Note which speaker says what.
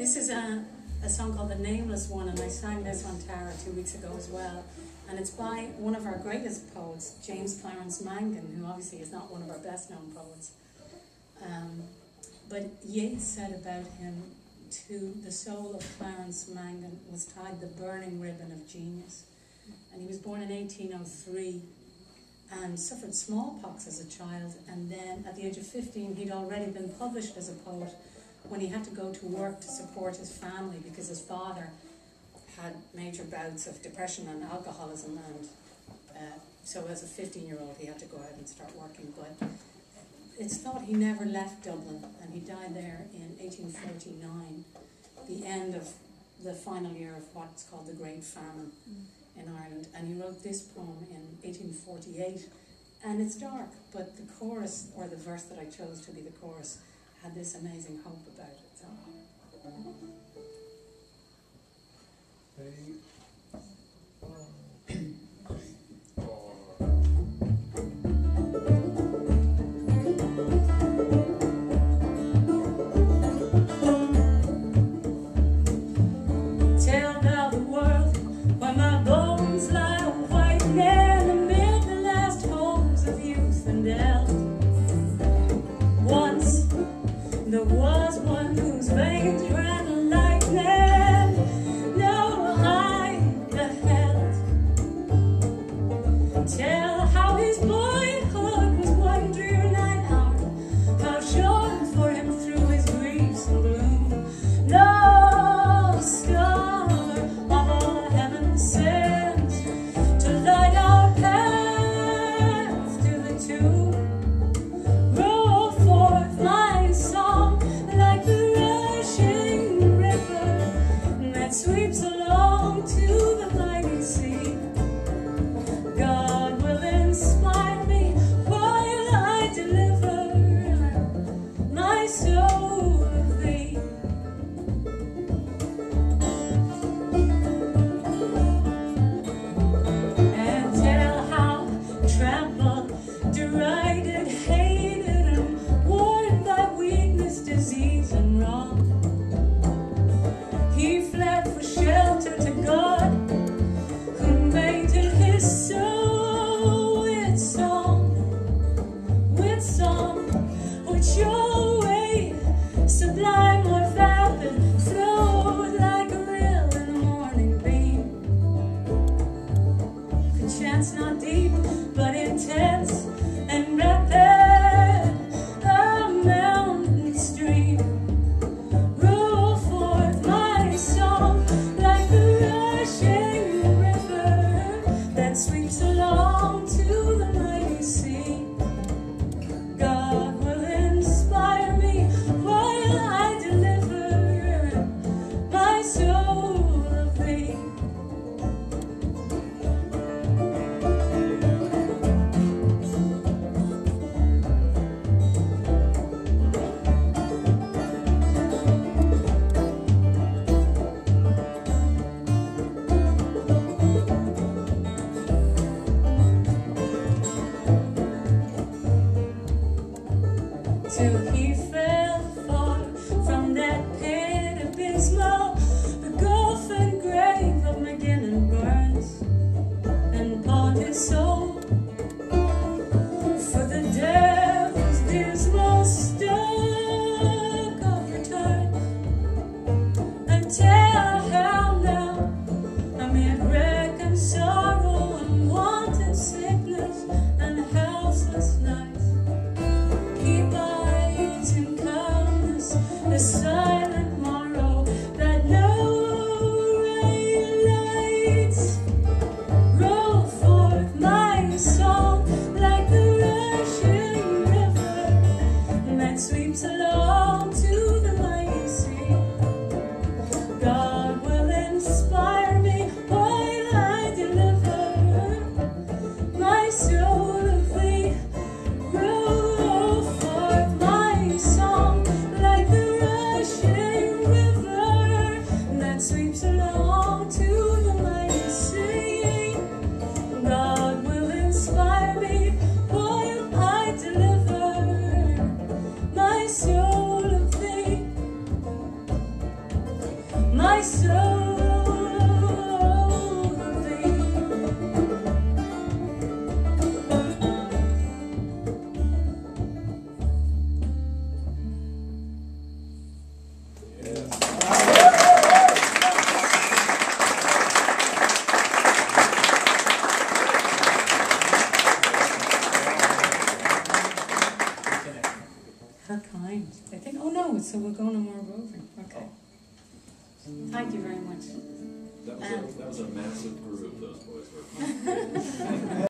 Speaker 1: This is a song called the Nameless one, and I sang this on Tara 2 weeks ago as well. And it's by one of our greatest poets, James Clarence Mangan, who obviously is not one of our best known poets. But Yeats said about him, to the soul of Clarence Mangan was tied the burning ribbon of genius. And he was born in 1803 and suffered smallpox as a child, and then at the age of 15 he'd already been published as a poet when he had to go to work to support his family because his father had major bouts of depression and alcoholism, and so as a 15-year-old he had to go out and start working. But it's thought he never left Dublin, and he died there in 1849, the end of the final year of what's called the Great Famine in Ireland. And he wrote this poem in 1848, and it's dark, but the chorus, or the verse that I chose to be the chorus, had this amazing hope about it. So.
Speaker 2: Tell now the world where my bones lie whitening amid the last homes of youth and health. Once there was one whose veins ran lightning, no eye beheld. Tell how his boyhood was one drear night hour, how shone for him through his griefs and gloom no star of all heaven sent to light our path to the tomb. Roll forth my song like the rushing river that sweeps along to the mighty sea. God will inspire me while I deliver my soul of thee. And tell how trampled, derided, hated, and worn by weakness, disease, and wrong, he fled for shelter to God, who made his soul with song, which your way sublime or vapid flowed like a rill in the morning beam. Perchance not deep, but intense and rapid, a mountain stream. Roll forth my song like the rushing river that sweeps along to the mighty sea. God will inspire me while I deliver my soul thee.
Speaker 1: How kind. I think, oh no, so we're going to more roving. Okay. Thank you very much.
Speaker 3: That was a massive group, those boys were.